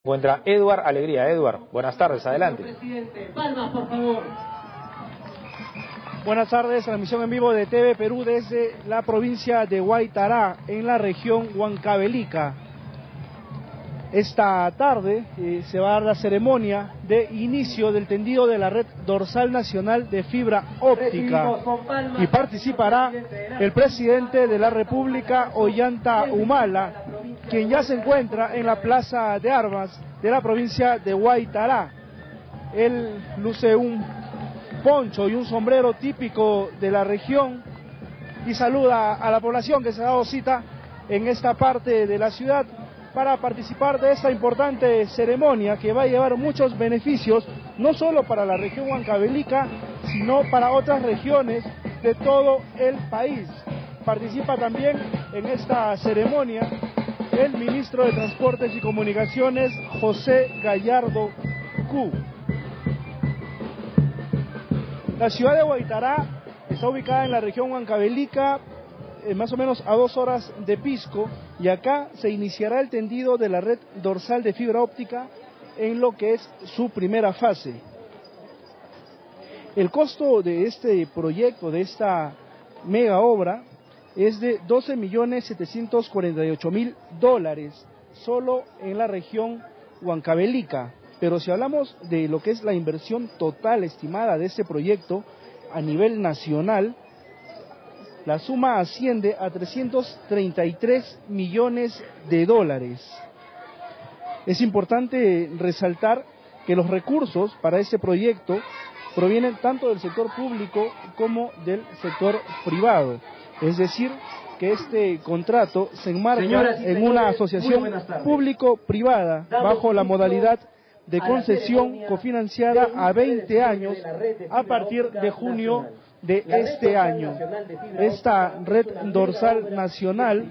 Encuentra Edward Alegría. Edward, buenas tardes, adelante. Presidente, palmas, por favor. Buenas tardes, transmisión en vivo de TV Perú desde la provincia de Huaytará, en la región Huancavelica. Esta tarde se va a dar la ceremonia de inicio del tendido de la red dorsal nacional de fibra óptica y participará el presidente de la República, Ollanta Humala, quien ya se encuentra en la plaza de armas de la provincia de Huaytará. Él luce un poncho y un sombrero típico de la región y saluda a la población que se ha dado cita en esta parte de la ciudad para participar de esta importante ceremonia que va a llevar muchos beneficios, no solo para la región huancavelica, sino para otras regiones de todo el país. Participa también en esta ceremonia el ministro de Transportes y Comunicaciones, José Gallardo Cu. La ciudad de Huaytará está ubicada en la región huancavelica, más o menos a 2 horas de Pisco, y acá se iniciará el tendido de la red dorsal de fibra óptica en lo que es su primera fase. El costo de este proyecto, de esta mega obra, es de $12.748.000 solo en la región huancavelica. Pero si hablamos de lo que es la inversión total estimada de este proyecto a nivel nacional, la suma asciende a $333 millones. Es importante resaltar que los recursos para este proyecto provienen tanto del sector público como del sector privado. Es decir, que este contrato se enmarca en una asociación público-privada bajo la modalidad de concesión cofinanciada a 20 años a partir de junio de este año. Esta red dorsal nacional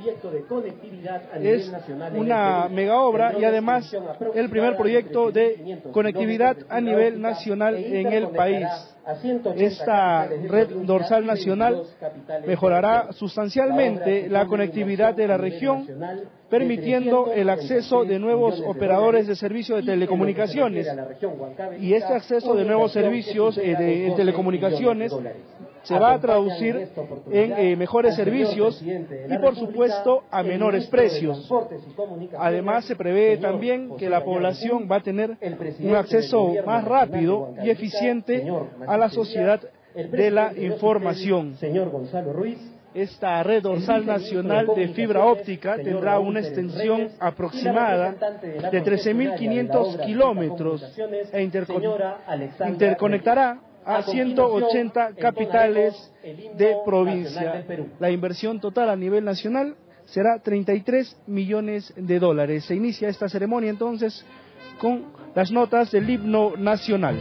es una mega obra y además el primer proyecto de conectividad a nivel nacional en el país. Esta red dorsal nacional mejorará sustancialmente la conectividad de la región, permitiendo el acceso de nuevos operadores de servicios de telecomunicaciones. Y este acceso de nuevos servicios de telecomunicaciones se va a traducir en mejores servicios y, por supuesto, a menores precios. Además, se prevé también que la población va a tener un acceso más rápido y eficiente a la sociedad de la información. Esta red dorsal nacional de fibra óptica tendrá una extensión aproximada de 13.500 kilómetros e interconectará a 180 capitales de provincia. La inversión total a nivel nacional será $33 millones. Se inicia esta ceremonia entonces con las notas del himno nacional.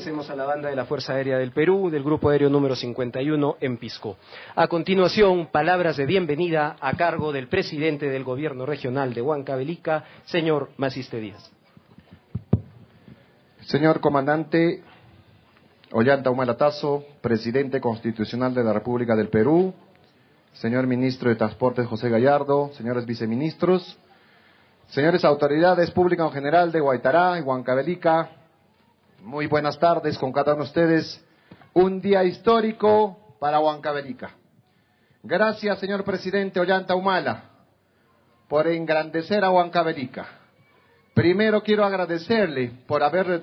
Agradecemos a la banda de la Fuerza Aérea del Perú, del Grupo Aéreo número 51 en Pisco. A continuación, palabras de bienvenida a cargo del presidente del Gobierno Regional de Huancavelica, señor Maciste Díaz. Señor Comandante Ollanta Humala Tasso, Presidente Constitucional de la República del Perú, señor Ministro de Transportes José Gallardo, señores viceministros, señores autoridades públicas en general de Huaytará y Huancavelica, muy buenas tardes con cada uno de ustedes. Un día histórico para Huancavelica. Gracias, señor Presidente Ollanta Humala, por engrandecer a Huancavelica. Primero quiero agradecerle por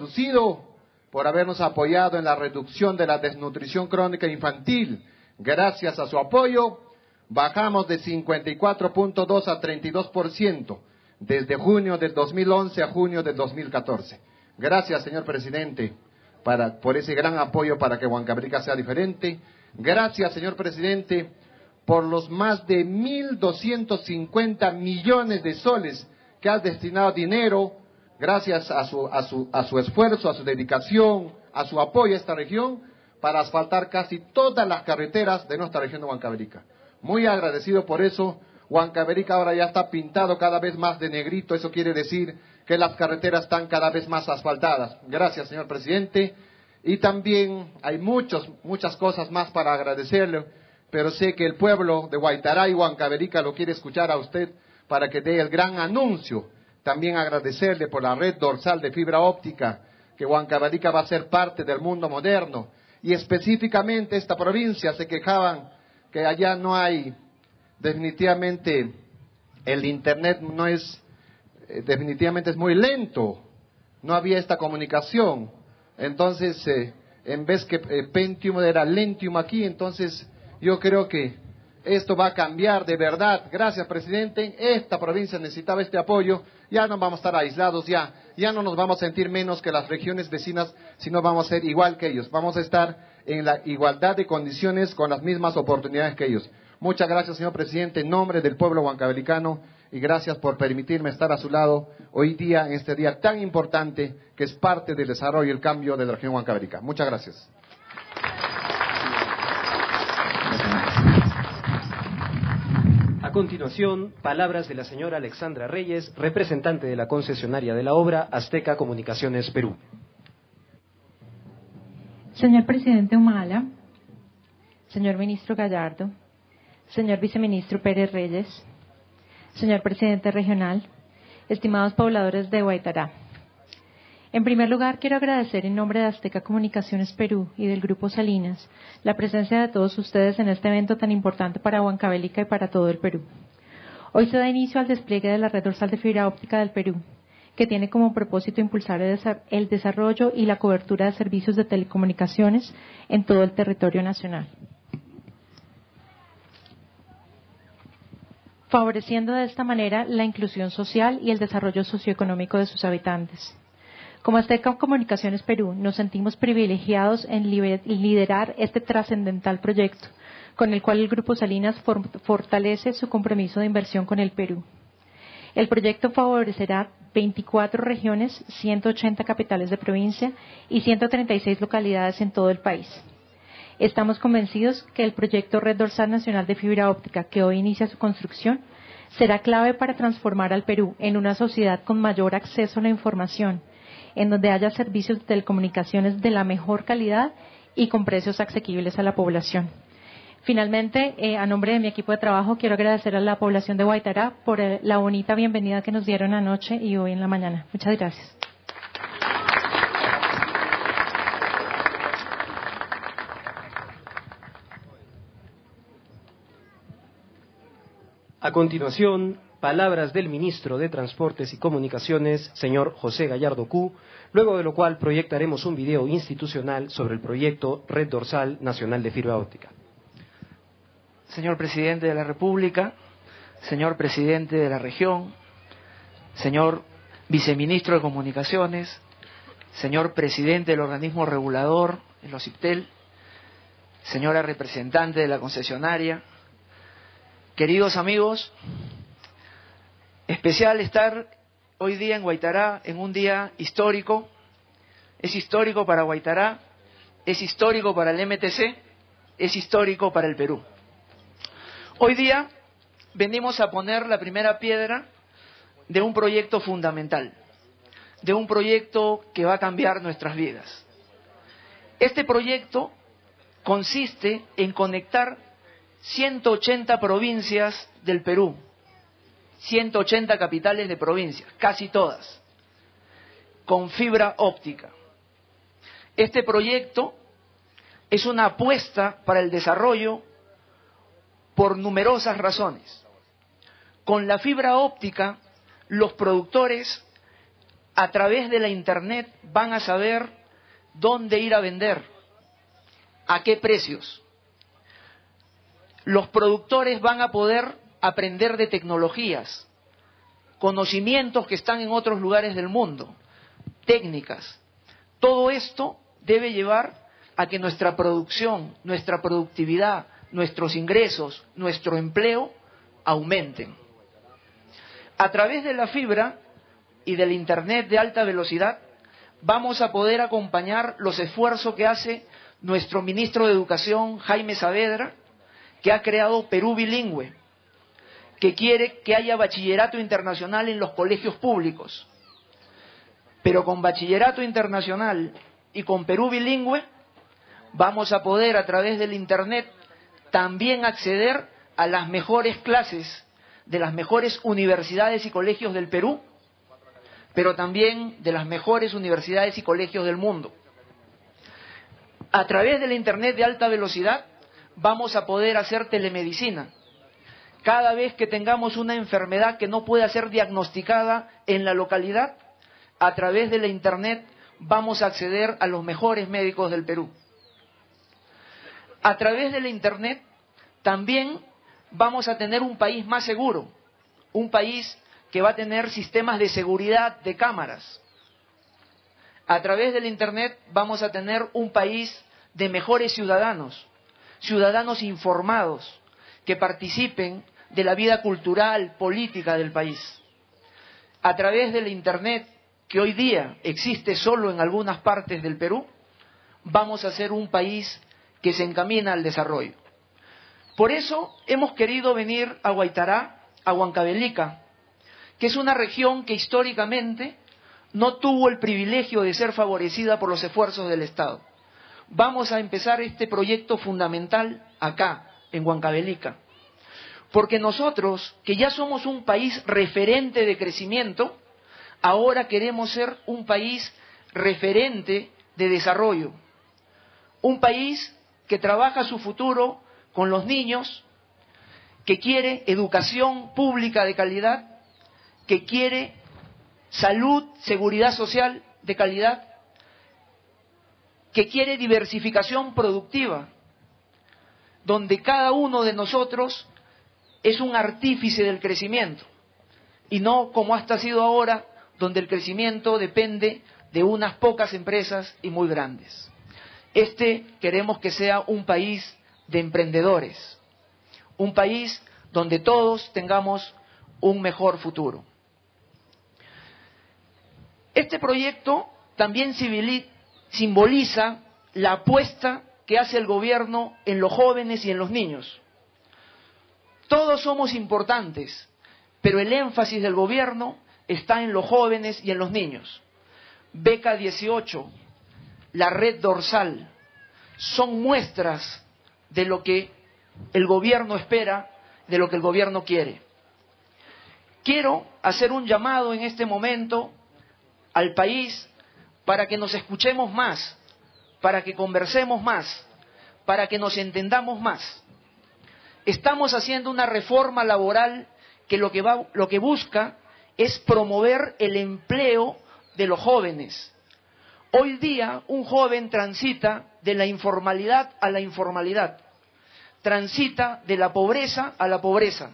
habernos apoyado en la reducción de la desnutrición crónica infantil. Gracias a su apoyo, bajamos de 54.2 a 32%, desde junio del 2011 a junio del 2014. Gracias, señor Presidente, por ese gran apoyo para que Huancavelica sea diferente. Gracias, señor Presidente, por los más de 1.250 millones de soles que has destinado dinero, gracias a su esfuerzo, a su dedicación, a su apoyo a esta región, para asfaltar casi todas las carreteras de nuestra región de Huancavelica. Muy agradecido por eso. Huancavelica ahora ya está pintado cada vez más de negrito, eso quiere decir que las carreteras están cada vez más asfaltadas. Gracias, señor Presidente. Y también hay muchas cosas más para agradecerle, pero sé que el pueblo de Huaytará y Huancavelica lo quiere escuchar a usted para que dé el gran anuncio. También agradecerle por la red dorsal de fibra óptica, que Huancavelica va a ser parte del mundo moderno. Y específicamente esta provincia se quejaban que allá no hay, definitivamente el internet no es, definitivamente es muy lento, no había esta comunicación. Entonces, en vez que Pentium era Lentium aquí, entonces yo creo que esto va a cambiar de verdad. Gracias, presidente. Esta provincia necesitaba este apoyo. Ya no vamos a estar aislados, ya no nos vamos a sentir menos que las regiones vecinas, sino vamos a ser igual que ellos. Vamos a estar en la igualdad de condiciones con las mismas oportunidades que ellos. Muchas gracias, señor presidente, en nombre del pueblo huancavelicano, y gracias por permitirme estar a su lado hoy día, en este día tan importante que es parte del desarrollo y el cambio de la región huancavelica. Muchas gracias. A continuación, palabras de la señora Alexandra Reyes, representante de la concesionaria de la obra Azteca Comunicaciones Perú. Señor presidente Humala, señor ministro Gallardo, señor viceministro Pérez Reyes, señor presidente regional, estimados pobladores de Huaytará. En primer lugar, quiero agradecer en nombre de Azteca Comunicaciones Perú y del Grupo Salinas la presencia de todos ustedes en este evento tan importante para Huancavelica y para todo el Perú. Hoy se da inicio al despliegue de la red dorsal de fibra óptica del Perú, que tiene como propósito impulsar el desarrollo y la cobertura de servicios de telecomunicaciones en todo el territorio nacional, favoreciendo de esta manera la inclusión social y el desarrollo socioeconómico de sus habitantes. Como Azteca Comunicaciones Perú, nos sentimos privilegiados en liderar este trascendental proyecto, con el cual el Grupo Salinas fortalece su compromiso de inversión con el Perú. El proyecto favorecerá 24 regiones, 180 capitales de provincia y 136 localidades en todo el país. Estamos convencidos que el proyecto Red Dorsal Nacional de Fibra Óptica, que hoy inicia su construcción, será clave para transformar al Perú en una sociedad con mayor acceso a la información, en donde haya servicios de telecomunicaciones de la mejor calidad y con precios asequibles a la población. Finalmente, a nombre de mi equipo de trabajo, quiero agradecer a la población de Huaytará por la bonita bienvenida que nos dieron anoche y hoy en la mañana. Muchas gracias. A continuación, palabras del ministro de Transportes y Comunicaciones, señor José Gallardo Q., luego de lo cual proyectaremos un video institucional sobre el proyecto Red Dorsal Nacional de Fibra Óptica. Señor Presidente de la República, señor Presidente de la Región, señor Viceministro de Comunicaciones, señor Presidente del Organismo Regulador, el OCIPTEL, señora representante de la concesionaria, queridos amigos, especial estar hoy día en Huaytará, en un día histórico. Es histórico para Huaytará es histórico para el MTC, es histórico para el Perú. Hoy día venimos a poner la primera piedra de un proyecto fundamental, de un proyecto que va a cambiar nuestras vidas. Este proyecto consiste en conectar 180 provincias del Perú, 180 capitales de provincias, casi todas, con fibra óptica. Este proyecto es una apuesta para el desarrollo por numerosas razones. Con la fibra óptica, los productores a través de la Internet van a saber dónde ir a vender, a qué precios. Los productores van a poder aprender de tecnologías, conocimientos que están en otros lugares del mundo, técnicas. Todo esto debe llevar a que nuestra producción, nuestra productividad, nuestros ingresos, nuestro empleo aumenten. A través de la fibra y del Internet de alta velocidad, vamos a poder acompañar los esfuerzos que hace nuestro ministro de Educación, Jaime Saavedra, que ha creado Perú Bilingüe, que quiere que haya bachillerato internacional en los colegios públicos. Pero con bachillerato internacional y con Perú Bilingüe, vamos a poder a través del Internet también acceder a las mejores clases de las mejores universidades y colegios del Perú, pero también de las mejores universidades y colegios del mundo. A través del Internet de alta velocidad vamos a poder hacer telemedicina. Cada vez que tengamos una enfermedad que no pueda ser diagnosticada en la localidad, a través de la Internet vamos a acceder a los mejores médicos del Perú. A través de la Internet también vamos a tener un país más seguro, un país que va a tener sistemas de seguridad de cámaras. A través del Internet vamos a tener un país de mejores ciudadanos, ciudadanos informados, que participen de la vida cultural, política del país. A través del Internet, que hoy día existe solo en algunas partes del Perú, vamos a ser un país que se encamina al desarrollo. Por eso hemos querido venir a Huaytará, a Huancavelica, que es una región que históricamente no tuvo el privilegio de ser favorecida por los esfuerzos del Estado. Vamos a empezar este proyecto fundamental acá, en Huancavelica, porque nosotros, que ya somos un país referente de crecimiento, ahora queremos ser un país referente de desarrollo, un país que trabaja su futuro con los niños, que quiere educación pública de calidad, que quiere salud, seguridad social de calidad, que quiere diversificación productiva, donde cada uno de nosotros es un artífice del crecimiento, y no como hasta ha sido ahora, donde el crecimiento depende de unas pocas empresas y muy grandes. Queremos que sea un país de emprendedores, un país donde todos tengamos un mejor futuro. Este proyecto también simboliza la apuesta que hace el gobierno en los jóvenes y en los niños. Todos somos importantes, pero el énfasis del gobierno está en los jóvenes y en los niños. Beca 18, la red dorsal, son muestras de lo que el gobierno espera, de lo que el gobierno quiere. Quiero hacer un llamado en este momento al país para que nos escuchemos más, para que conversemos más, para que nos entendamos más. Estamos haciendo una reforma laboral que lo que busca es promover el empleo de los jóvenes. Hoy día un joven transita de la informalidad a la informalidad, transita de la pobreza a la pobreza.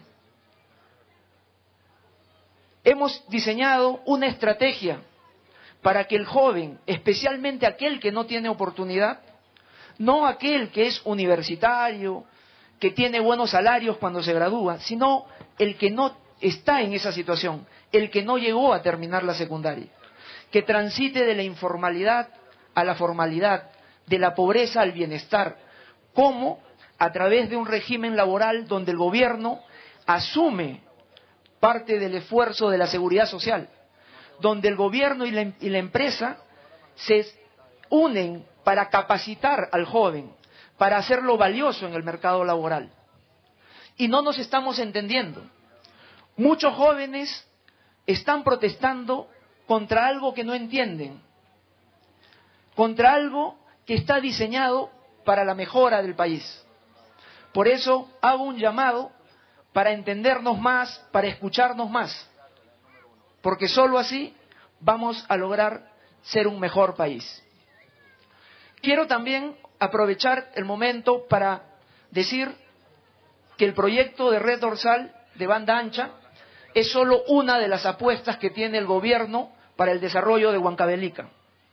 Hemos diseñado una estrategia para que el joven, especialmente aquel que no tiene oportunidad, no aquel que es universitario, que tiene buenos salarios cuando se gradúa, sino el que no está en esa situación, el que no llegó a terminar la secundaria, que transite de la informalidad a la formalidad, de la pobreza al bienestar. ¿Cómo? A través de un régimen laboral donde el gobierno asume parte del esfuerzo de la seguridad social, donde el gobierno y la empresa se unen para capacitar al joven, para hacerlo valioso en el mercado laboral. Y no nos estamos entendiendo. Muchos jóvenes están protestando contra algo que no entienden, contra algo que está diseñado para la mejora del país. Por eso hago un llamado para entendernos más, para escucharnos más, porque solo así vamos a lograr ser un mejor país. Quiero también aprovechar el momento para decir que el proyecto de red dorsal de banda ancha es solo una de las apuestas que tiene el gobierno para el desarrollo de Huancavelica.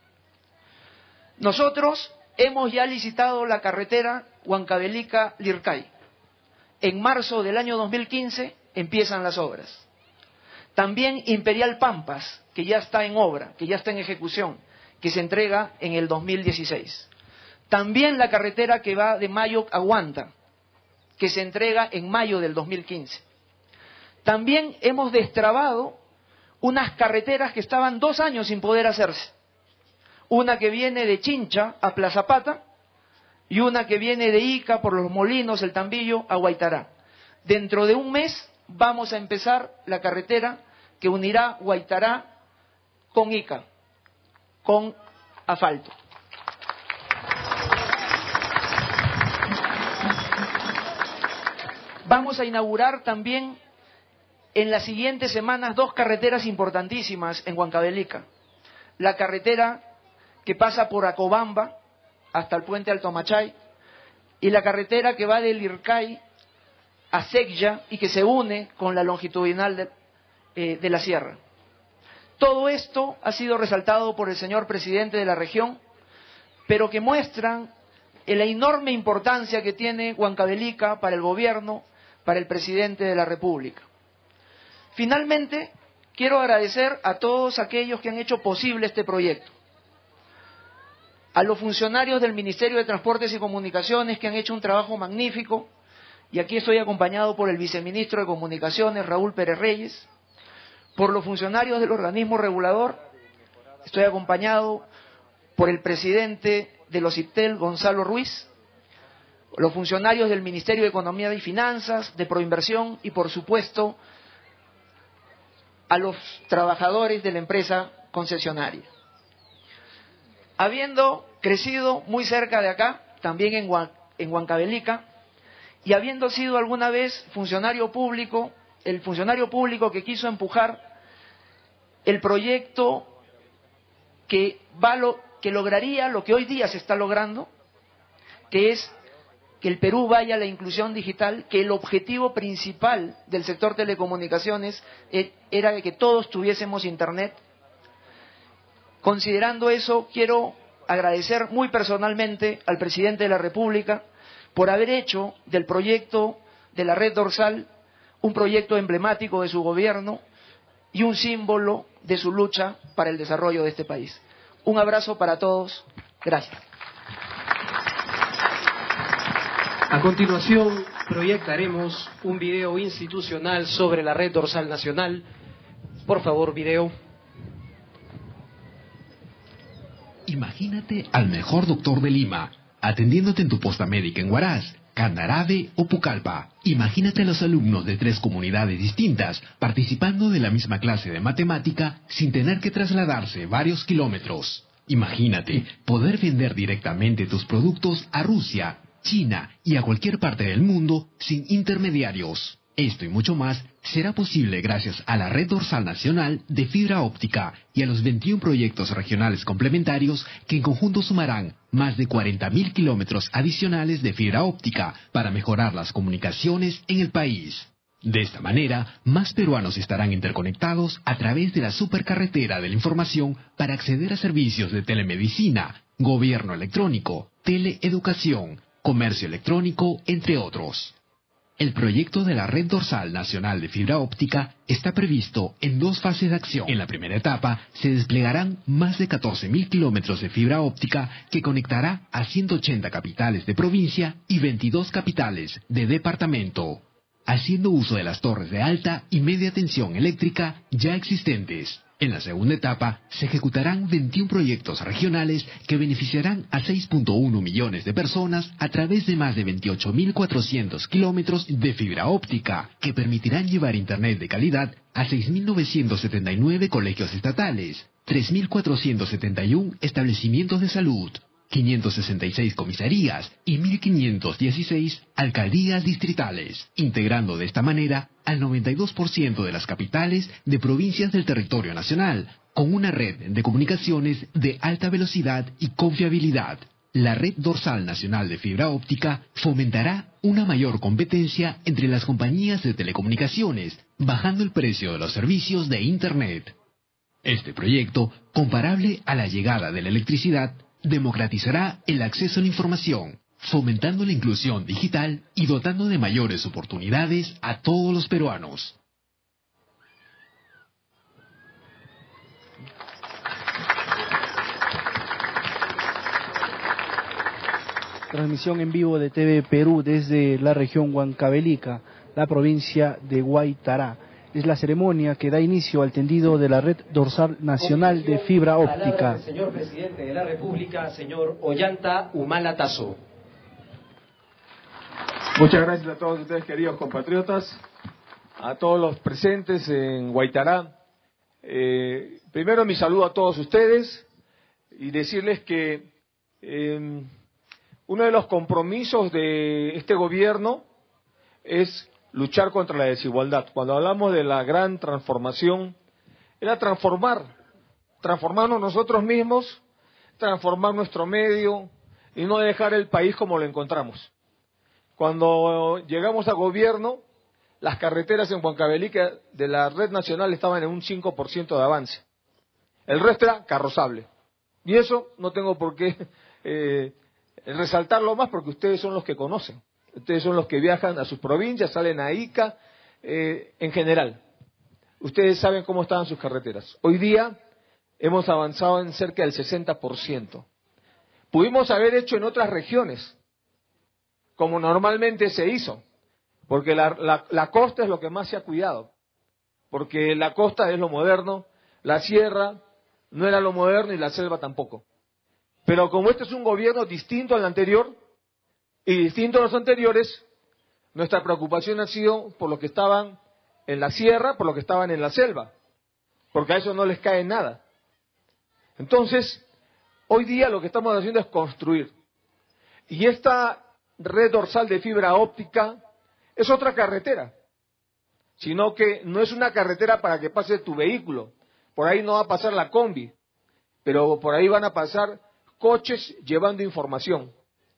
Nosotros hemos ya licitado la carretera Huancavelica-Lircay. En marzo del año 2015 empiezan las obras. También Imperial Pampas, que ya está en obra, que ya está en ejecución, que se entrega en el 2016. También la carretera que va de Mayo a Huanta, que se entrega en mayo del 2015. También hemos destrabado unas carreteras que estaban 2 años sin poder hacerse. Una que viene de Chincha a Plaza Pata y una que viene de Ica por Los Molinos, El Tambillo, a Huaytará. Dentro de un mes vamos a empezar la carretera que unirá Huaytará con Ica, con asfalto. Vamos a inaugurar también en las siguientes semanas 2 carreteras importantísimas en Huancavelica. La carretera que pasa por Acobamba hasta el puente Alto Machay y la carretera que va de Lircay a Secya y que se une con la longitudinal de la sierra. Todo esto ha sido resaltado por el señor presidente de la región, pero que muestran la enorme importancia que tiene Huancavelica para el gobierno, para el presidente de la República. Finalmente, quiero agradecer a todos aquellos que han hecho posible este proyecto. A los funcionarios del Ministerio de Transportes y Comunicaciones que han hecho un trabajo magnífico, y aquí estoy acompañado por el viceministro de Comunicaciones, Raúl Pérez Reyes, por los funcionarios del organismo regulador, estoy acompañado por el presidente de los IPTEL, Gonzalo Ruiz, los funcionarios del Ministerio de Economía y Finanzas, de Proinversión y, por supuesto, a los trabajadores de la empresa concesionaria. Habiendo crecido muy cerca de acá, también en Huancavelica, y habiendo sido alguna vez funcionario público, el funcionario público que quiso empujar el proyecto que lograría lo que hoy día se está logrando, que es que el Perú vaya a la inclusión digital, que el objetivo principal del sector telecomunicaciones era de que todos tuviésemos internet. Considerando eso, quiero agradecer muy personalmente al presidente de la República por haber hecho del proyecto de la red dorsal un proyecto emblemático de su gobierno y un símbolo de su lucha para el desarrollo de este país. Un abrazo para todos. Gracias. A continuación, proyectaremos un video institucional sobre la red dorsal nacional. Por favor, video. Imagínate al mejor doctor de Lima, atendiéndote en tu posta médica en Huaraz, Candarave o Pucallpa. Imagínate a los alumnos de 3 comunidades distintas participando de la misma clase de matemática sin tener que trasladarse varios kilómetros. Imagínate poder vender directamente tus productos a Rusia, China y a cualquier parte del mundo sin intermediarios. Esto y mucho más será posible gracias a la red dorsal nacional de fibra óptica y a los 21 proyectos regionales complementarios que en conjunto sumarán más de 40.000 kilómetros adicionales de fibra óptica para mejorar las comunicaciones en el país. De esta manera, más peruanos estarán interconectados a través de la supercarretera de la información para acceder a servicios de telemedicina, gobierno electrónico, teleeducación, comercio electrónico, entre otros. El proyecto de la Red Dorsal Nacional de Fibra Óptica está previsto en 2 fases de acción. En la primera etapa se desplegarán más de 14.000 kilómetros de fibra óptica que conectará a 180 capitales de provincia y 22 capitales de departamento, haciendo uso de las torres de alta y media tensión eléctrica ya existentes. En la segunda etapa se ejecutarán 21 proyectos regionales que beneficiarán a 6.1 millones de personas a través de más de 28.400 kilómetros de fibra óptica, que permitirán llevar Internet de calidad a 6.979 colegios estatales, 3.471 establecimientos de salud, 566 comisarías y 1.516 alcaldías distritales, integrando de esta manera al 92% de las capitales de provincias del territorio nacional, con una red de comunicaciones de alta velocidad y confiabilidad. La Red Dorsal Nacional de Fibra Óptica fomentará una mayor competencia entre las compañías de telecomunicaciones, bajando el precio de los servicios de Internet. Este proyecto, comparable a la llegada de la electricidad, democratizará el acceso a la información, fomentando la inclusión digital y dotando de mayores oportunidades a todos los peruanos. Transmisión en vivo de TV Perú desde la región Huancavelica, la provincia de Huaytará. Es la ceremonia que da inicio al tendido de la Red Dorsal Nacional de Fibra Óptica. Señor Presidente de la República, señor Ollanta Humala Tasso. Muchas gracias a todos ustedes, queridos compatriotas, a todos los presentes en Huaytará. Primero mi saludo a todos ustedes y decirles que uno de los compromisos de este gobierno es luchar contra la desigualdad. Cuando hablamos de la gran transformación, era transformarnos nosotros mismos, transformar nuestro medio y no dejar el país como lo encontramos. Cuando llegamos al gobierno, las carreteras en Huancavelica de la red nacional estaban en un 5% de avance. El resto era carrozable. Y eso no tengo por qué resaltarlo más porque ustedes son los que conocen. Ustedes son los que viajan a sus provincias, salen a Ica, en general. Ustedes saben cómo estaban sus carreteras. Hoy día hemos avanzado en cerca del 60%. Pudimos haber hecho en otras regiones, como normalmente se hizo, porque la costa es lo que más se ha cuidado, porque la costa es lo moderno, la sierra no era lo moderno y la selva tampoco. Pero como este es un gobierno distinto al anterior, y distinto a los anteriores, nuestra preocupación ha sido por los que estaban en la sierra, por los que estaban en la selva, porque a eso no les cae nada. Entonces, hoy día lo que estamos haciendo es construir. Y esta red dorsal de fibra óptica es otra carretera, sino que no es una carretera para que pase tu vehículo. Por ahí no va a pasar la combi, pero por ahí van a pasar coches llevando información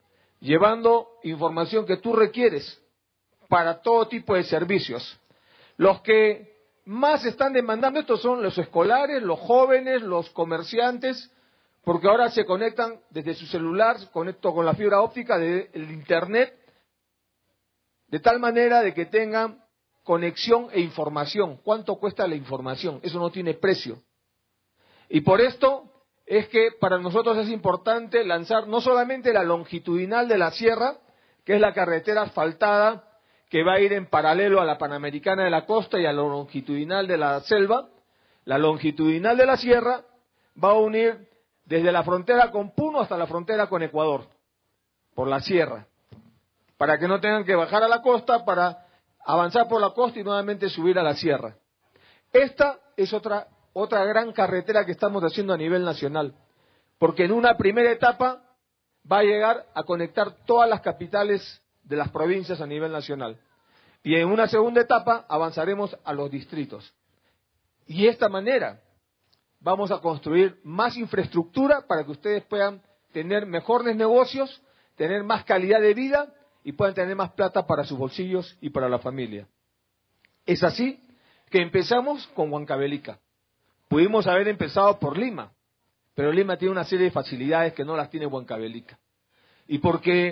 que tú requieres para todo tipo de servicios. Los que más están demandando esto son los escolares, los jóvenes, los comerciantes, porque ahora se conectan desde su celular, conecto con la fibra óptica del Internet, de tal manera de que tengan conexión e información. ¿Cuánto cuesta la información? Eso no tiene precio. Y por esto es que para nosotros es importante lanzar no solamente la longitudinal de la sierra, que es la carretera asfaltada que va a ir en paralelo a la Panamericana de la Costa y a la longitudinal de la selva. La longitudinal de la sierra va a unir desde la frontera con Puno hasta la frontera con Ecuador, por la sierra, para que no tengan que bajar a la costa para avanzar por la costa y nuevamente subir a la sierra. Esta es otra gran carretera que estamos haciendo a nivel nacional, porque en una primera etapa va a llegar a conectar todas las capitales de las provincias a nivel nacional. Y en una segunda etapa avanzaremos a los distritos. Y de esta manera vamos a construir más infraestructura para que ustedes puedan tener mejores negocios, tener más calidad de vida y puedan tener más plata para sus bolsillos y para la familia. Es así que empezamos con Huancavelica. Pudimos haber empezado por Lima, pero Lima tiene una serie de facilidades que no las tiene Huancavelica. Y porque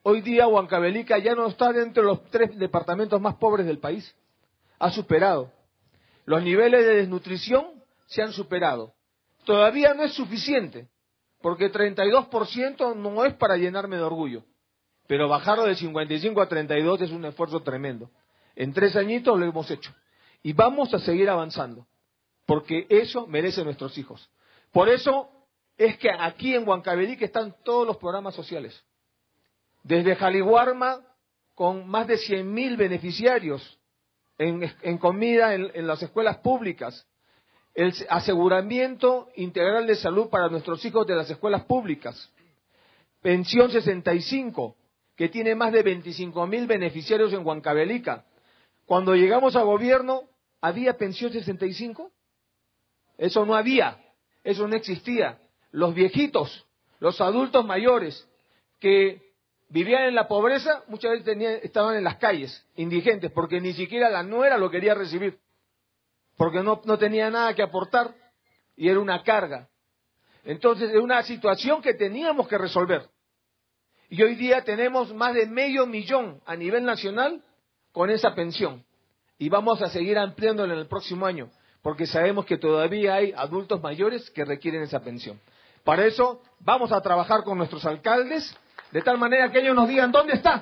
Hoy día Huancavelica ya no está dentro de los 3 departamentos más pobres del país. Ha superado. Los niveles de desnutrición se han superado. Todavía no es suficiente, porque 32% no es para llenarme de orgullo. Pero bajarlo de 55 a 32 es un esfuerzo tremendo. En 3 añitos lo hemos hecho. Y vamos a seguir avanzando, porque eso merecen nuestros hijos. Por eso es que aquí en Huancavelica están todos los programas sociales. Desde Jaliguarma, con más de 100.000 beneficiarios en comida en las escuelas públicas. El aseguramiento integral de salud para nuestros hijos de las escuelas públicas. Pensión 65, que tiene más de 25.000 beneficiarios en Huancavelica. Cuando llegamos a gobierno, ¿había pensión 65? Eso no había, eso no existía. Los viejitos, los adultos mayores que vivían en la pobreza, muchas veces estaban en las calles, indigentes, porque ni siquiera la nuera lo quería recibir, porque no tenía nada que aportar y era una carga. Entonces, es una situación que teníamos que resolver. Y hoy día tenemos más de 500.000 a nivel nacional con esa pensión. Y vamos a seguir ampliándola en el próximo año, porque sabemos que todavía hay adultos mayores que requieren esa pensión. Para eso vamos a trabajar con nuestros alcaldes, de tal manera que ellos nos digan dónde está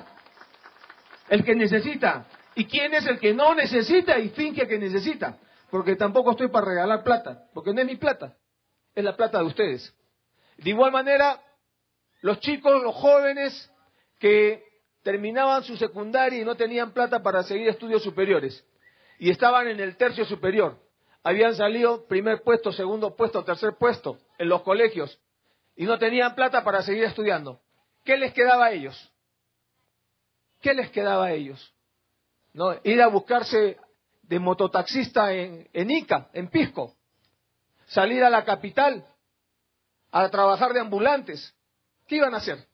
el que necesita y quién es el que no necesita y finge que necesita. Porque tampoco estoy para regalar plata, porque no es mi plata, es la plata de ustedes. De igual manera, los chicos, los jóvenes que terminaban su secundaria y no tenían plata para seguir estudios superiores y estaban en el tercio superior, habían salido primer puesto, segundo puesto, tercer puesto en los colegios y no tenían plata para seguir estudiando. ¿Qué les quedaba a ellos? ¿Qué les quedaba a ellos? ¿No? Ir a buscarse de mototaxista en Ica, en Pisco, salir a la capital a trabajar de ambulantes. ¿Qué iban a hacer?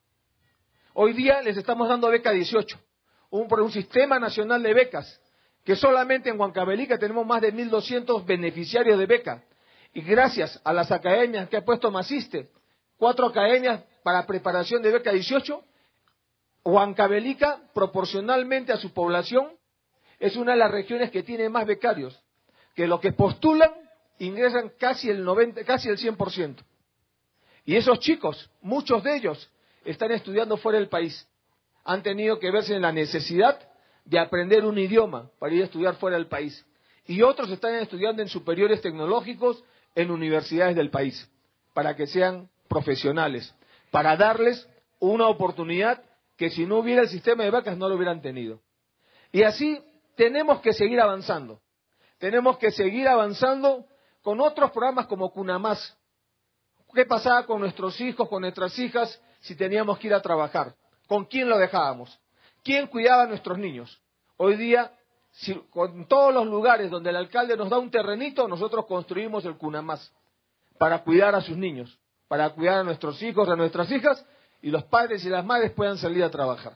Hoy día les estamos dando beca 18, un sistema nacional de becas, que solamente en Huancavelica tenemos más de 1.200 beneficiarios de beca. Y gracias a las academias que ha puesto Maciste, 4 academias para preparación de beca 18, Huancavelica, proporcionalmente a su población, es una de las regiones que tiene más becarios, que los que postulan ingresan casi el 100%. Y esos chicos, muchos de ellos, están estudiando fuera del país. Han tenido que verse en la necesidad de aprender un idioma para ir a estudiar fuera del país. Y otros están estudiando en superiores tecnológicos en universidades del país, para que sean profesionales, para darles una oportunidad que si no hubiera el sistema de becas no lo hubieran tenido. Y así tenemos que seguir avanzando. Tenemos que seguir avanzando con otros programas como Cunamás. ¿Qué pasaba con nuestros hijos, con nuestras hijas, si teníamos que ir a trabajar? ¿Con quién lo dejábamos? ¿Quién cuidaba a nuestros niños? Hoy día, con todos los lugares donde el alcalde nos da un terrenito, nosotros construimos el Cunamás para cuidar a sus niños, para cuidar a nuestros hijos, a nuestras hijas, y los padres y las madres puedan salir a trabajar.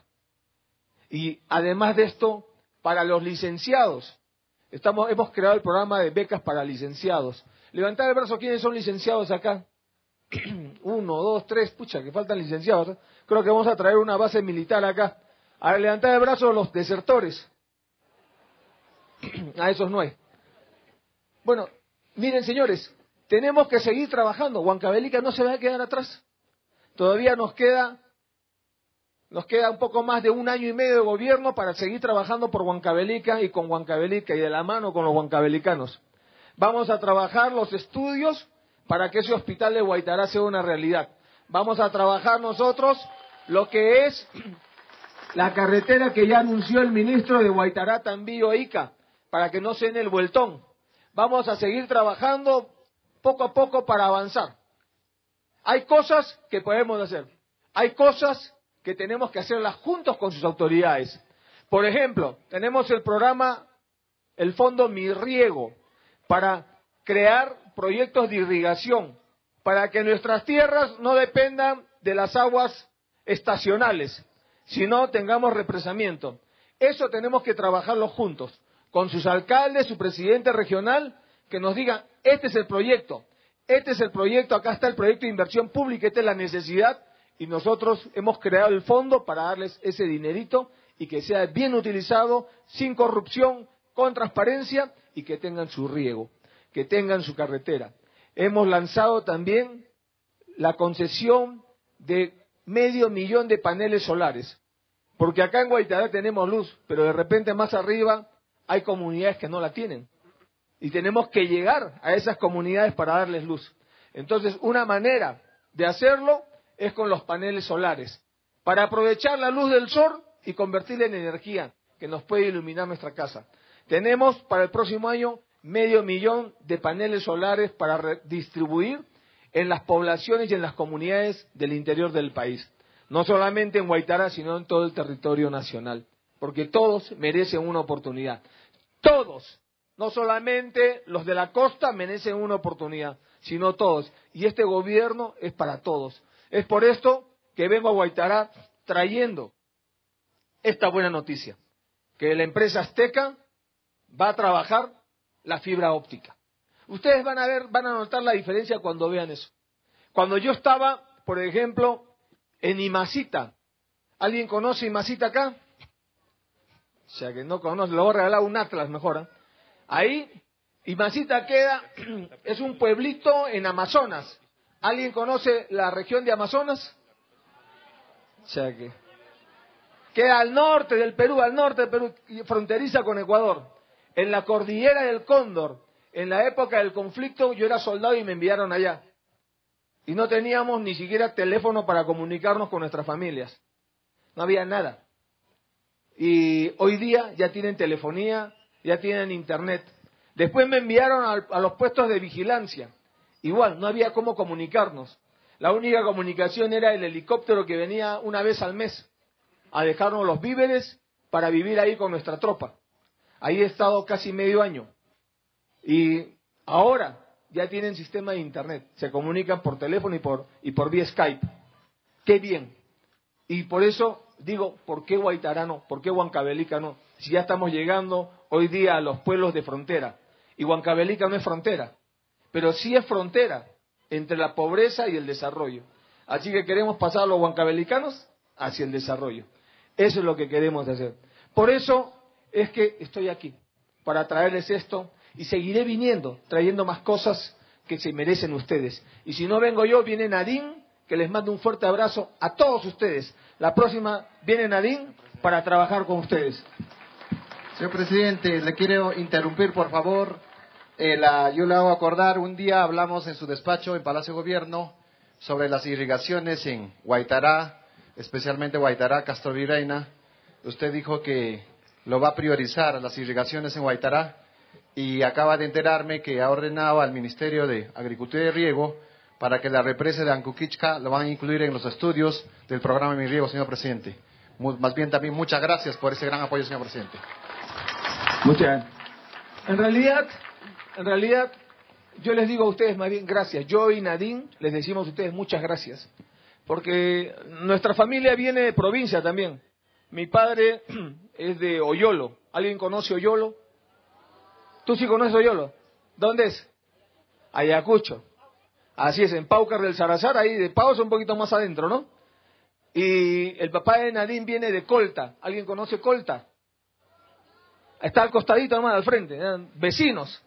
Y además de esto, para los licenciados, hemos creado el programa de becas para licenciados. Levantad el brazo, ¿quiénes son licenciados acá? 1, 2, 3, pucha, que faltan licenciados, ¿eh? Creo que vamos a traer una base militar acá. A ver, levantad el brazo los desertores. A esos no hay. Bueno, miren señores, tenemos que seguir trabajando. Huancavelica no se va a quedar atrás. Todavía nos queda un poco más de 1 año y medio de gobierno para seguir trabajando por Huancavelica y con Huancavelica y de la mano con los huancavelicanos. Vamos a trabajar los estudios para que ese hospital de Huaytará sea una realidad. Vamos a trabajar nosotros lo que es la carretera que ya anunció el ministro de Huaytará, Tambío, Ica, para que no se den el vueltón. Vamos a seguir trabajando poco a poco para avanzar. Hay cosas que podemos hacer. Hay cosas que tenemos que hacerlas juntos con sus autoridades. Por ejemplo, tenemos el programa, el Fondo Mi Riego, para crear proyectos de irrigación, para que nuestras tierras no dependan de las aguas estacionales, sino tengamos represamiento. Eso tenemos que trabajarlo juntos, con sus alcaldes, su presidente regional, que nos digan, este es el proyecto, acá está el proyecto de inversión pública, esta es la necesidad, y nosotros hemos creado el fondo para darles ese dinerito y que sea bien utilizado, sin corrupción, con transparencia y que tengan su riego, que tengan su carretera. Hemos lanzado también la concesión de 500.000 de paneles solares, porque acá en Huaytará tenemos luz, pero de repente más arriba hay comunidades que no la tienen y tenemos que llegar a esas comunidades para darles luz. Entonces, una manera de hacerlo es con los paneles solares, para aprovechar la luz del sol y convertirla en energía que nos puede iluminar nuestra casa. Tenemos para el próximo año 500.000 de paneles solares para distribuir en las poblaciones y en las comunidades del interior del país. No solamente en Huaytará, sino en todo el territorio nacional. Porque todos merecen una oportunidad. Todos. No solamente los de la costa merecen una oportunidad, sino todos. Y este gobierno es para todos. Es por esto que vengo a Huaytará trayendo esta buena noticia. Que la empresa Azteca va a trabajar la fibra óptica. Ustedes van a notar la diferencia cuando vean eso. Cuando yo estaba, por ejemplo, en Imacita. ¿Alguien conoce Imacita acá? O sea, que no conoce, le voy a regalar un atlas mejor, ¿eh? Ahí, Imacita queda, es un pueblito en Amazonas. ¿Alguien conoce la región de Amazonas? O sea, que queda al norte del Perú, fronteriza con Ecuador. En la cordillera del Cóndor, en la época del conflicto, yo era soldado y me enviaron allá. Y no teníamos ni siquiera teléfono para comunicarnos con nuestras familias. No había nada. Y hoy día ya tienen telefonía, ya tienen internet. Después me enviaron a los puestos de vigilancia. Igual, no había cómo comunicarnos. La única comunicación era el helicóptero que venía una vez al mes a dejarnos los víveres para vivir ahí con nuestra tropa. Ahí he estado casi medio año. Y ahora ya tienen sistema de internet, se comunican por teléfono y por vía Skype. ¡Qué bien! Y por eso digo, ¿por qué Huaytará no? ¿Por qué Huancavelica no? Si ya estamos llegando hoy día a los pueblos de frontera. Y Huancavelica no es frontera, pero sí es frontera entre la pobreza y el desarrollo. Así que queremos pasar a los huancavelicanos hacia el desarrollo. Eso es lo que queremos hacer. Por eso es que estoy aquí, para traerles esto. Y seguiré viniendo, trayendo más cosas que se merecen ustedes. Y si no vengo yo, viene Nadine, que les mando un fuerte abrazo a todos ustedes. La próxima viene Nadine para trabajar con ustedes. Señor presidente, le quiero interrumpir, por favor. Yo le hago acordar, un día hablamos en su despacho, en Palacio de Gobierno, sobre las irrigaciones en Huaytará, especialmente Huaytará, Castro Virreina. Usted dijo que lo va a priorizar las irrigaciones en Huaytará. Y acaba de enterarme que ha ordenado al Ministerio de Agricultura y Riego para que la represa de Ancuquichca lo van a incluir en los estudios del programa Mi Riego, señor presidente. Más bien también muchas gracias por ese gran apoyo, señor presidente. Muchas gracias. En realidad, yo les digo a ustedes más bien gracias. Yo y Nadine les decimos a ustedes muchas gracias. Porque nuestra familia viene de provincia también. Mi padre es de Oyolo. ¿Alguien conoce Oyolo? ¿Tú sí conoces Oyolo? ¿Dónde es? Ayacucho. Así es, en Paucar del Sarazar, ahí de Paus un poquito más adentro, ¿no? Y el papá de Nadine viene de Colta. ¿Alguien conoce Colta? Está al costadito nomás, al frente, eran vecinos.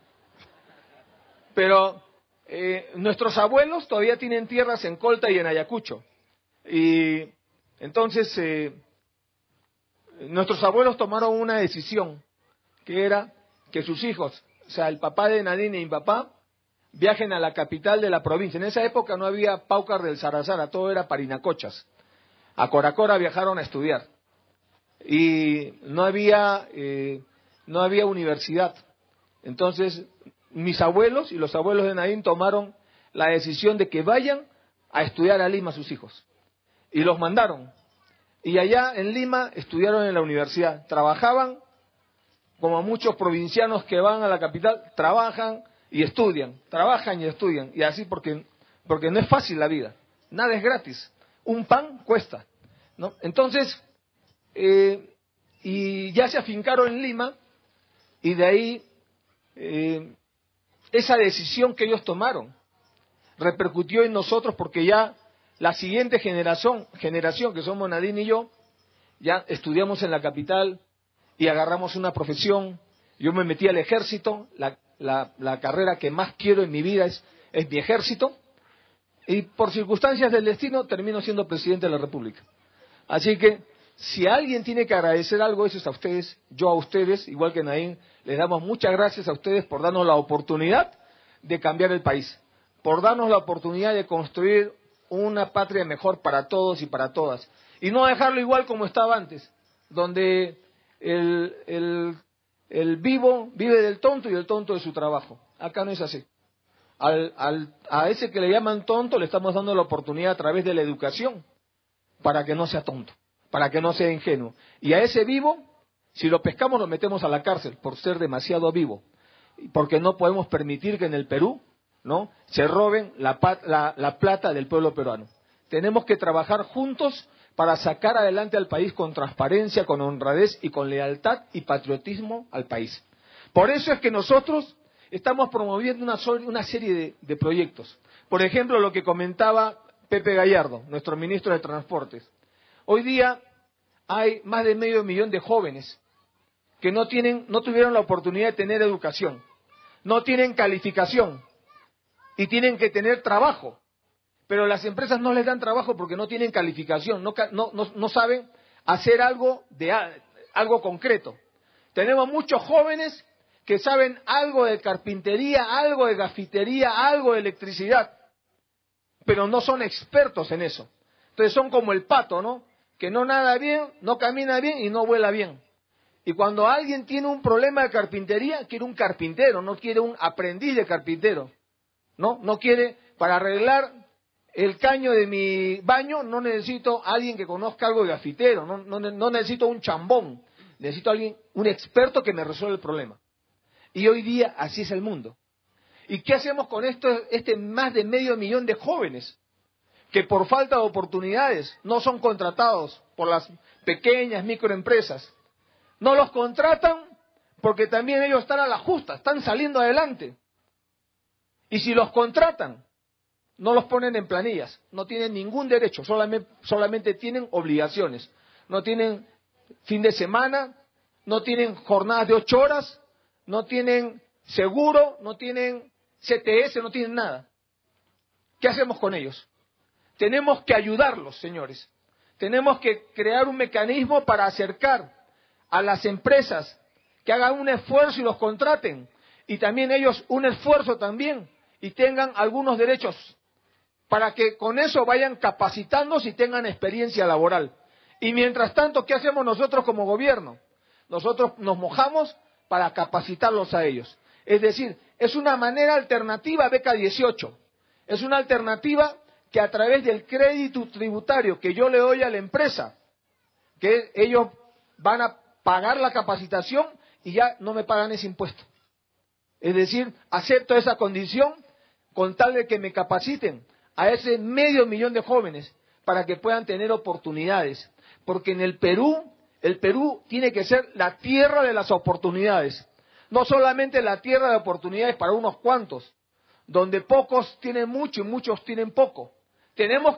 Pero nuestros abuelos todavía tienen tierras en Colta y en Ayacucho. Y entonces nuestros abuelos tomaron una decisión, que era que sus hijos, o sea, el papá de Nadine y mi papá, viajen a la capital de la provincia. En esa época no había Paucar del Sarazara, todo era Parinacochas. A Coracora viajaron a estudiar. Y no había universidad. Entonces, mis abuelos y los abuelos de Nadine tomaron la decisión de que vayan a estudiar a Lima sus hijos. Y los mandaron. Y allá en Lima estudiaron en la universidad. Trabajaban, como muchos provincianos que van a la capital, trabajan y estudian. Y así porque no es fácil la vida. Nada es gratis. Un pan cuesta, ¿no? Entonces, y ya se afincaron en Lima, y de ahí esa decisión que ellos tomaron repercutió en nosotros porque ya la siguiente generación que somos Nadine y yo, ya estudiamos en la capital y agarramos una profesión. Yo me metí al ejército, la carrera que más quiero en mi vida es mi ejército, y por circunstancias del destino termino siendo presidente de la República. Así que, si alguien tiene que agradecer algo, eso es a ustedes, yo a ustedes, igual que Nadine, les damos muchas gracias a ustedes por darnos la oportunidad de cambiar el país, por darnos la oportunidad de construir una patria mejor para todos y para todas, y no dejarlo igual como estaba antes, donde el vivo vive del tonto y el tonto de su trabajo. Acá no es así. A ese que le llaman tonto le estamos dando la oportunidad a través de la educación para que no sea tonto, para que no sea ingenuo. Y a ese vivo, si lo pescamos, lo metemos a la cárcel por ser demasiado vivo, porque no podemos permitir que en el Perú, ¿no?, se roben la plata del pueblo peruano. Tenemos que trabajar juntos para sacar adelante al país con transparencia, con honradez y con lealtad y patriotismo al país. Por eso es que nosotros estamos promoviendo una serie de proyectos. Por ejemplo, lo que comentaba Pepe Gallardo, nuestro ministro de Transportes. Hoy día hay más de 500,000 de jóvenes que no tuvieron la oportunidad de tener educación, no tienen calificación y tienen que tener trabajo. Pero las empresas no les dan trabajo porque no tienen calificación, no saben hacer algo concreto. Tenemos muchos jóvenes que saben algo de carpintería, algo de gafitería, algo de electricidad, pero no son expertos en eso. Entonces son como el pato, ¿no?, que no nada bien, no camina bien y no vuela bien. Y cuando alguien tiene un problema de carpintería, quiere un carpintero, no quiere un aprendiz de carpintero, no quiere, para arreglar el caño de mi baño, no necesito a alguien que conozca algo de gafitero, no necesito un chambón, necesito a alguien, un experto que me resuelva el problema. Y hoy día así es el mundo. ¿Y qué hacemos con este más de 500,000 de jóvenes que por falta de oportunidades no son contratados por las pequeñas microempresas? No los contratan porque también ellos están a la justa, están saliendo adelante. Y si los contratan, no los ponen en planillas, no tienen ningún derecho, solamente tienen obligaciones. No tienen fin de semana, no tienen jornadas de 8 horas, no tienen seguro, no tienen CTS, no tienen nada. ¿Qué hacemos con ellos? Tenemos que ayudarlos, señores. Tenemos que crear un mecanismo para acercar a las empresas que hagan un esfuerzo y los contraten, y también ellos un esfuerzo también y tengan algunos derechos, para que con eso vayan capacitándose y tengan experiencia laboral. Y mientras tanto, ¿qué hacemos nosotros como gobierno? Nosotros nos mojamos para capacitarlos a ellos. Es decir, es una manera alternativa a Beca 18. Es una alternativa que a través del crédito tributario que yo le doy a la empresa, que ellos van a pagar la capacitación y ya no me pagan ese impuesto. Es decir, acepto esa condición con tal de que me capaciten a ese 500,000 de jóvenes para que puedan tener oportunidades. Porque en el Perú tiene que ser la tierra de las oportunidades. No solamente la tierra de oportunidades para unos cuantos, donde pocos tienen mucho y muchos tienen poco. Tenemos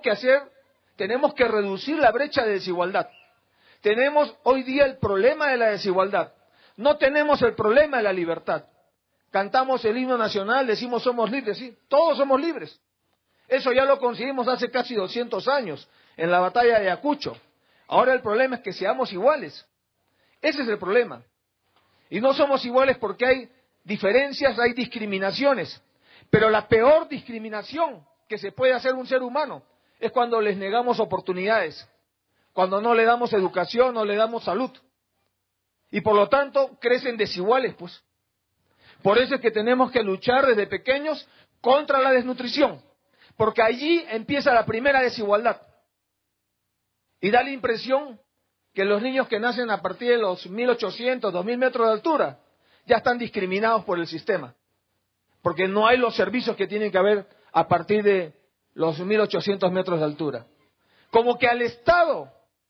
que reducir la brecha de desigualdad. Tenemos hoy día el problema de la desigualdad. No tenemos el problema de la libertad. Cantamos el himno nacional, decimos somos libres, sí, todos somos libres. Eso ya lo conseguimos hace casi 200 años, en la batalla de Ayacucho. Ahora el problema es que seamos iguales. Ese es el problema. Y no somos iguales porque hay diferencias, hay discriminaciones. Pero la peor discriminación que se puede hacer un ser humano es cuando les negamos oportunidades, cuando no le damos educación, no le damos salud. Y por lo tanto crecen desiguales, pues. Por eso es que tenemos que luchar desde pequeños contra la desnutrición, porque allí empieza la primera desigualdad. Y da la impresión que los niños que nacen a partir de los 1.800, 2.000 metros de altura ya están discriminados por el sistema, porque no hay los servicios que tienen que haber a partir de los 1.800 metros de altura. Como que al Estado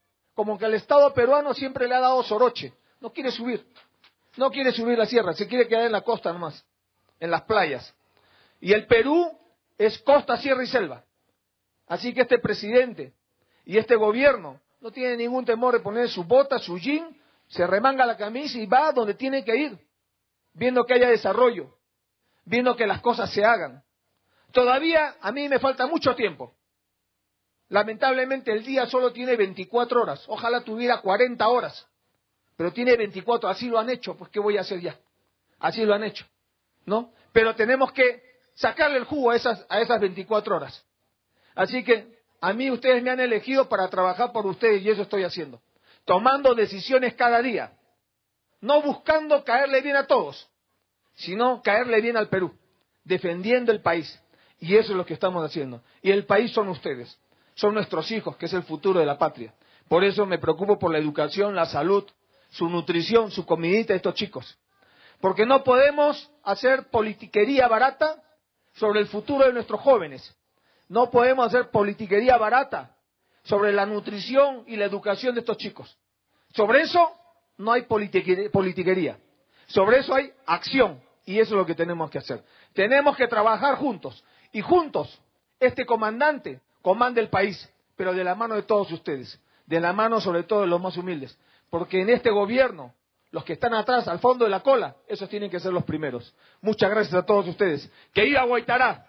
peruano siempre le ha dado soroche, no quiere subir la sierra, se quiere quedar en la costa nomás, en las playas. Y el Perú es costa, sierra y selva. Así que este presidente y este gobierno no tiene ningún temor de poner sus botas, su jean, se remanga la camisa y va donde tiene que ir, viendo que haya desarrollo, viendo que las cosas se hagan. Todavía a mí me falta mucho tiempo. Lamentablemente el día solo tiene 24 horas, ojalá tuviera 40 horas, pero tiene 24, así lo han hecho, pues ¿qué voy a hacer ya? Así lo han hecho, ¿no? Pero tenemos que sacarle el jugo a esas 24 horas. Así que a mí ustedes me han elegido para trabajar por ustedes y eso estoy haciendo, tomando decisiones cada día, no buscando caerle bien a todos, sino caerle bien al Perú, defendiendo el país. Y eso es lo que estamos haciendo. Y el país son ustedes, son nuestros hijos, que es el futuro de la patria. Por eso me preocupo por la educación, la salud, su nutrición, su comidita de estos chicos. Porque no podemos hacer politiquería barata sobre el futuro de nuestros jóvenes. No podemos hacer politiquería barata sobre la nutrición y la educación de estos chicos. Sobre eso no hay politiquería. Sobre eso hay acción. Y eso es lo que tenemos que hacer. Tenemos que trabajar juntos. Y juntos, este comandante comanda el país, pero de la mano de todos ustedes. De la mano sobre todo de los más humildes. Porque en este gobierno, los que están atrás, al fondo de la cola, esos tienen que ser los primeros. Muchas gracias a todos ustedes. ¡Que viva Guaitará!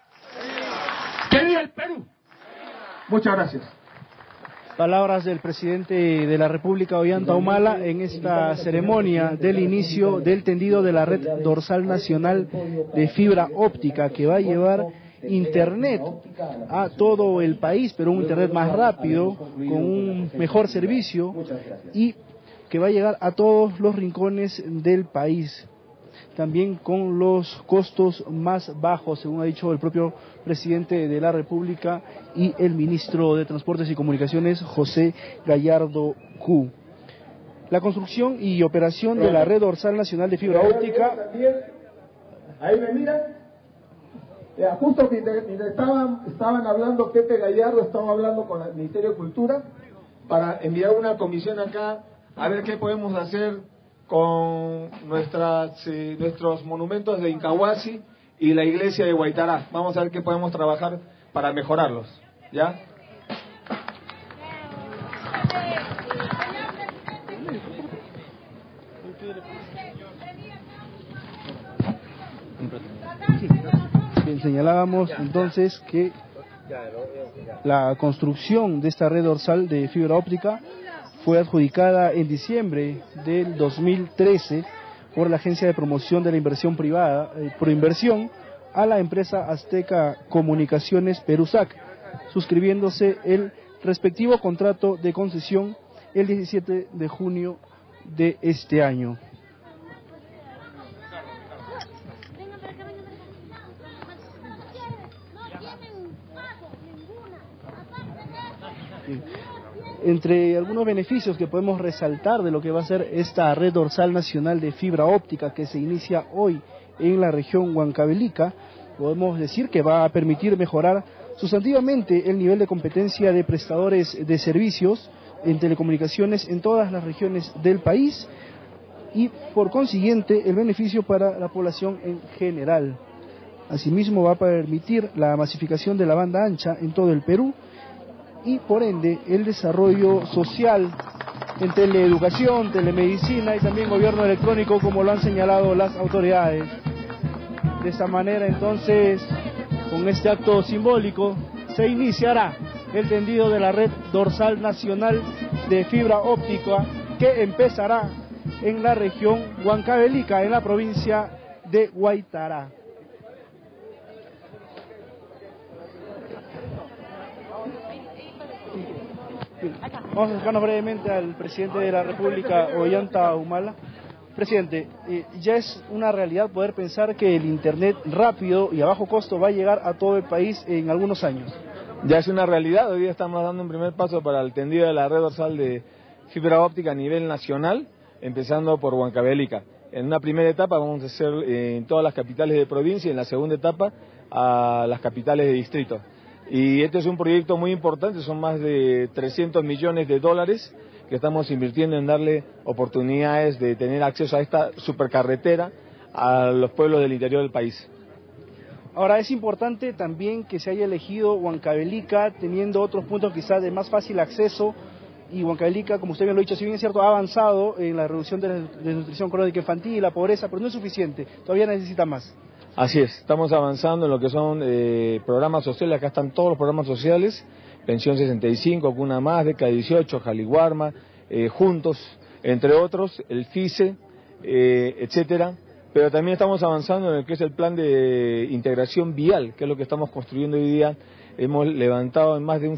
¡Que viva el Perú! Muchas gracias. Palabras del presidente de la República, Ollanta Humala, en esta ceremonia del inicio del tendido de la red dorsal nacional de fibra óptica, que va a llevar internet a todo el país, pero un internet más rápido, con un mejor servicio y que va a llegar a todos los rincones del país, también con los costos más bajos, según ha dicho el propio presidente de la República y el ministro de Transportes y Comunicaciones, José Gallardo Q. La construcción y operación de la red dorsal nacional de fibra óptica. Ahí me miran. Justo mientras estaban hablando Pepe Gallardo, estaba hablando con el Ministerio de Cultura para enviar una comisión acá a ver qué podemos hacer con nuestros monumentos de Incahuasi y la iglesia de Guaitará. Vamos a ver qué podemos trabajar para mejorarlos, ¿ya? Bien, señalábamos entonces que la construcción de esta red dorsal de fibra óptica fue adjudicada en diciembre del 2013 por la Agencia de Promoción de la Inversión Privada, Proinversión, a la empresa Azteca Comunicaciones Perusac, suscribiéndose el respectivo contrato de concesión el 17 de junio de este año. Entre algunos beneficios que podemos resaltar de lo que va a ser esta red dorsal nacional de fibra óptica que se inicia hoy en la región Huancavelica, podemos decir que va a permitir mejorar sustantivamente el nivel de competencia de prestadores de servicios en telecomunicaciones en todas las regiones del país y por consiguiente el beneficio para la población en general. Asimismo va a permitir la masificación de la banda ancha en todo el Perú y por ende el desarrollo social en teleeducación, telemedicina y también gobierno electrónico, como lo han señalado las autoridades. De esta manera entonces, con este acto simbólico, se iniciará el tendido de la red dorsal nacional de fibra óptica que empezará en la región Huancavelica, en la provincia de Guaitará. Vamos a acercarnos brevemente al presidente de la República, Ollanta Humala. Presidente, ya es una realidad poder pensar que el Internet rápido y a bajo costo va a llegar a todo el país en algunos años. Ya es una realidad, hoy día estamos dando un primer paso para el tendido de la red dorsal de fibra óptica a nivel nacional, empezando por Huancavelica. En una primera etapa vamos a hacer en todas las capitales de provincia y en la segunda etapa a las capitales de distrito. Y este es un proyecto muy importante, son más de 300 millones de dólares que estamos invirtiendo en darle oportunidades de tener acceso a esta supercarretera a los pueblos del interior del país. Ahora, es importante también que se haya elegido Huancavelica teniendo otros puntos quizás de más fácil acceso, y Huancavelica, como usted bien lo ha dicho, si bien es cierto, ha avanzado en la reducción de la desnutrición crónica infantil, la pobreza, pero no es suficiente, todavía necesita más. Así es, estamos avanzando en lo que son programas sociales. Acá están todos los programas sociales: Pensión 65, Cuna Más, Beca 18, Jaliwarma, Juntos, entre otros, el FICE, etcétera. Pero también estamos avanzando en lo que es el plan de integración vial, que es lo que estamos construyendo hoy día. Hemos levantado en más de un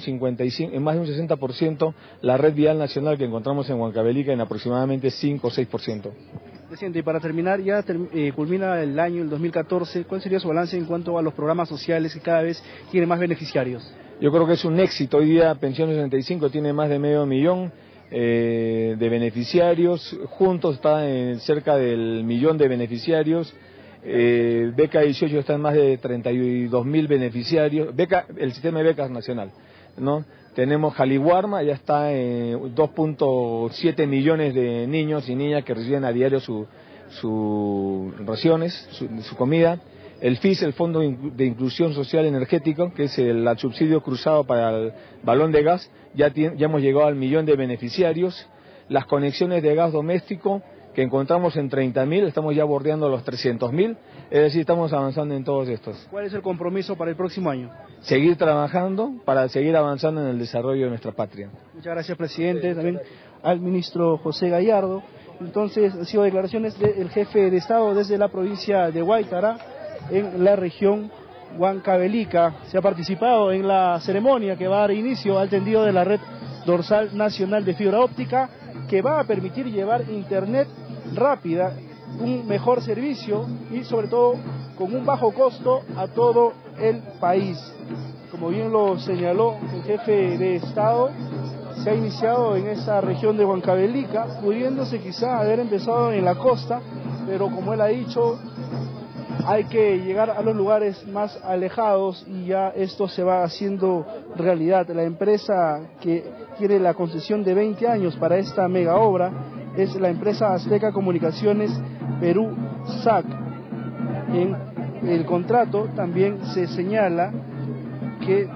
60% la red vial nacional que encontramos en Huancavelica, en aproximadamente 5 o 6%. Presidente, y para terminar, ya culmina el año, el 2014, ¿cuál sería su balance en cuanto a los programas sociales que cada vez tienen más beneficiarios? Yo creo que es un éxito. Hoy día Pensión 65 tiene más de 500.000 de beneficiarios. Juntos está en cerca del 1.000.000 de beneficiarios. Beca 18 está en más de 32.000 beneficiarios. El sistema de becas nacional, ¿no? Tenemos Jaliwarma, ya está en 2.7 millones de niños y niñas que reciben a diario sus raciones, su comida. El FIS, el Fondo de Inclusión Social Energético, que es el subsidio cruzado para el balón de gas, ya hemos llegado al 1.000.000 de beneficiarios. Las conexiones de gas doméstico, que encontramos en 30.000, estamos ya bordeando los 300.000, es decir, estamos avanzando en todos estos. ¿Cuál es el compromiso para el próximo año? Seguir trabajando para seguir avanzando en el desarrollo de nuestra patria. Muchas gracias, presidente, también al ministro José Gallardo. Entonces, han sido declaraciones del jefe de Estado desde la provincia de Huaytará, en la región Huancavelica. Se ha participado en la ceremonia que va a dar inicio al tendido de la red dorsal nacional de fibra óptica, que va a permitir llevar internet rápida, un mejor servicio y sobre todo con un bajo costo a todo el país. Como bien lo señaló el jefe de Estado, se ha iniciado en esa región de Huancavelica, pudiéndose quizá haber empezado en la costa, pero como él ha dicho, hay que llegar a los lugares más alejados y ya esto se va haciendo realidad. La empresa que tiene la concesión de 20 años para esta mega obra es la empresa Azteca Comunicaciones Perú SAC. En el contrato también se señala que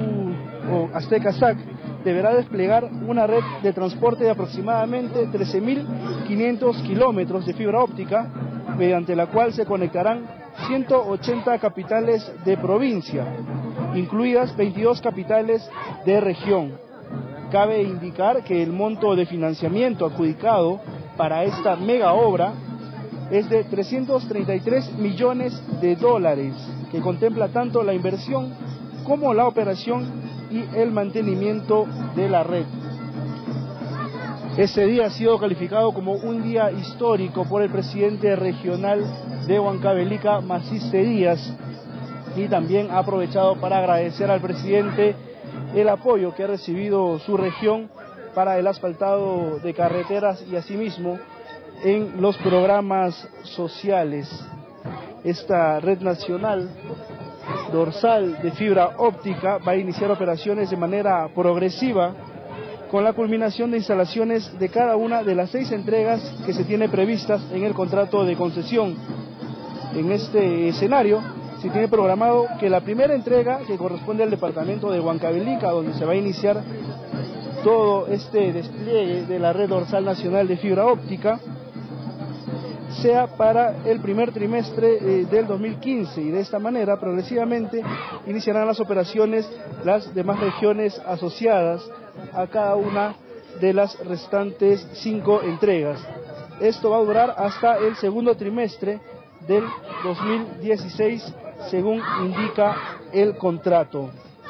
Azteca SAC deberá desplegar una red de transporte de aproximadamente 13.500 kilómetros de fibra óptica, mediante la cual se conectarán 180 capitales de provincia, incluidas 22 capitales de región. Cabe indicar que el monto de financiamiento adjudicado para esta mega obra es de 333 millones de dólares, que contempla tanto la inversión como la operación y el mantenimiento de la red. Este día ha sido calificado como un día histórico por el presidente regional de Huancavelica, Maciste Díaz, y también ha aprovechado para agradecer al presidente el apoyo que ha recibido su región para el asfaltado de carreteras y asimismo en los programas sociales. Esta red nacional dorsal de fibra óptica va a iniciar operaciones de manera progresiva, con la culminación de instalaciones de cada una de las 6 entregas que se tiene previstas en el contrato de concesión. En este escenario se tiene programado que la primera entrega, que corresponde al departamento de Huancavelica, donde se va a iniciar todo este despliegue de la red dorsal nacional de fibra óptica, sea para el primer trimestre del 2015, y de esta manera progresivamente iniciarán las operaciones las demás regiones asociadas a cada una de las restantes 5 entregas. Esto va a durar hasta el segundo trimestre del 2016, según indica el contrato.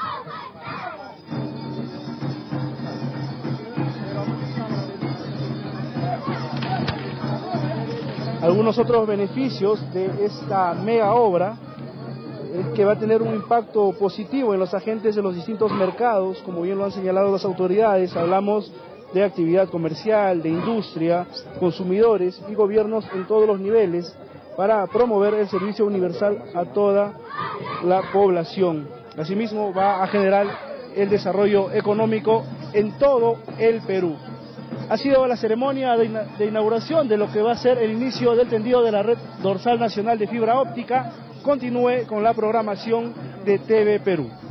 Algunos otros beneficios de esta mega obra es que va a tener un impacto positivo en los agentes de los distintos mercados, como bien lo han señalado las autoridades. Hablamos de actividad comercial, de industria, consumidores y gobiernos en todos los niveles, para promover el servicio universal a toda la población. Asimismo, va a generar el desarrollo económico en todo el Perú. Ha sido la ceremonia de inauguración de lo que va a ser el inicio del tendido de la red dorsal nacional de fibra óptica. continúe con la programación de TV Perú.